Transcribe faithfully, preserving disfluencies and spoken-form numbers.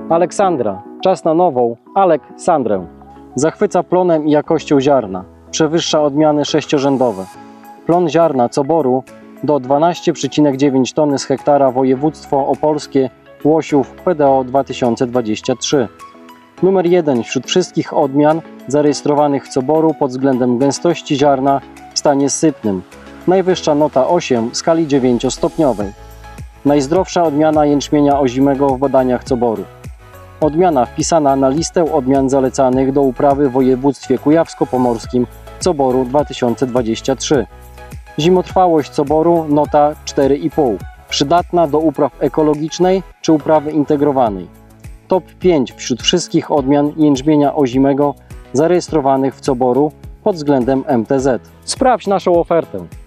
Aleksandra, czas na nową Aleksandrę. Zachwyca plonem i jakością ziarna. Przewyższa odmiany sześciorzędowe. Plon ziarna Coboru do dwanaście przecinek dziewięć tony z hektara, województwo opolskie, Łosiów, P D O dwa tysiące dwadzieścia trzy. Numer jeden wśród wszystkich odmian zarejestrowanych w Coboru pod względem gęstości ziarna w stanie sypnym. Najwyższa nota osiem w skali dziewięciostopniowej. Najzdrowsza odmiana jęczmienia ozimego w badaniach Coboru. Odmiana wpisana na listę odmian zalecanych do uprawy w województwie kujawsko-pomorskim Coboru dwa tysiące dwadzieścia trzy. Zimotrwałość Coboru nota cztery i pół. Przydatna do upraw ekologicznej czy uprawy integrowanej. Top pięć wśród wszystkich odmian jęczmienia ozimego zarejestrowanych w Coboru pod względem M T Z. Sprawdź naszą ofertę.